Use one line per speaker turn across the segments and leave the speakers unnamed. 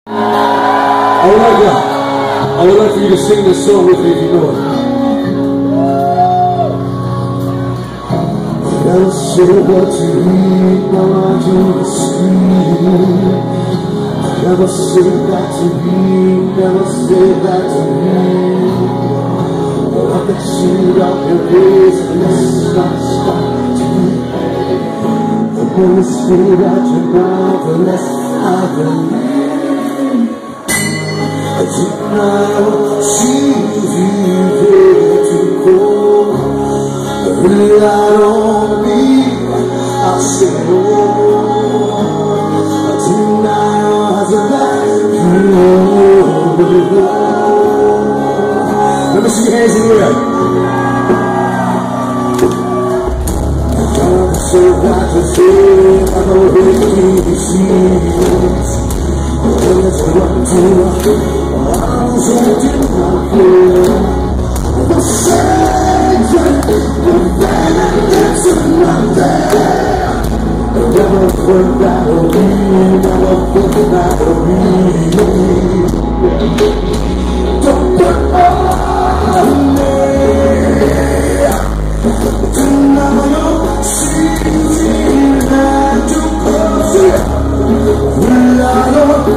I would like for you to sing this song with me if you know it. Never say what you read, now I do the scream. Never say that to me, never say that to me. I can shoot out your face and let's not stop to me. The more you spit out your mouth, the less I believe. Tonight seems easier to go. Rely on me, I'll say no. Tonight has a life you know. Let me see your hands in the air. I'm so glad to say I know everything you see. Let's run to arms and in my fear. The saints and the benedicts are not there. Never put that on me, never put that on me. Don't put on me. Tonight you'll see that you close it. Rely on me.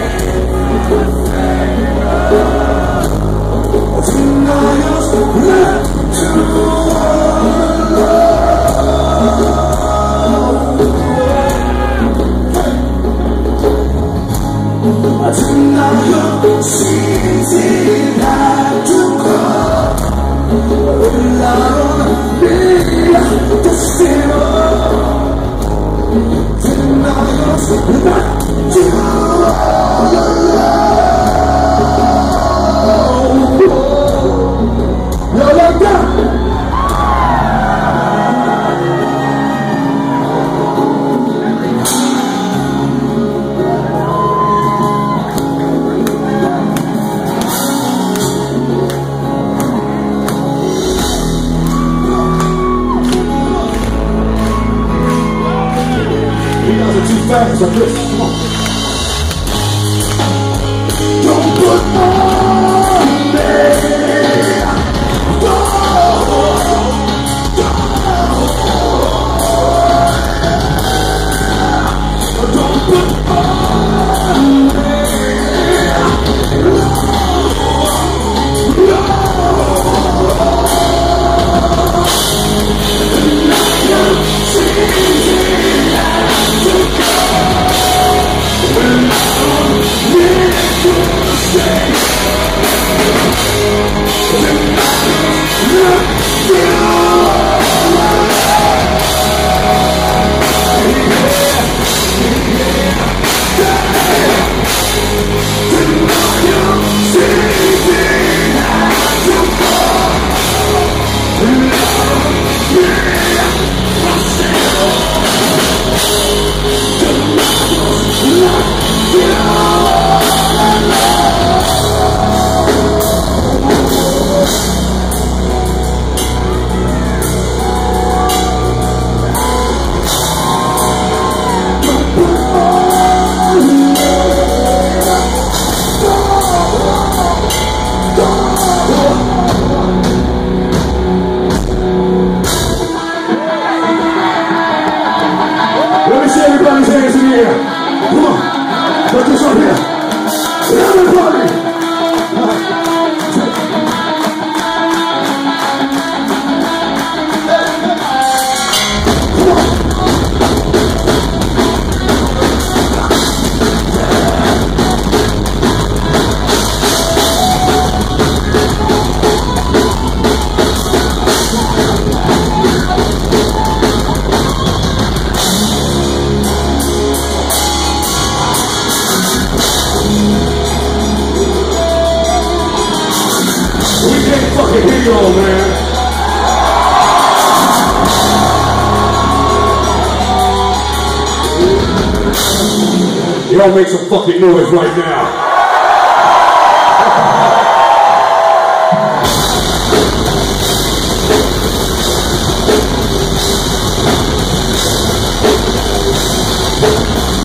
Fast like this, come on. Don't put on me. Don't put on me. Everybody's hands in the air. Come on. Put this up here. Everybody. Fucking hear y'all, man. Y'all make some fucking noise right now.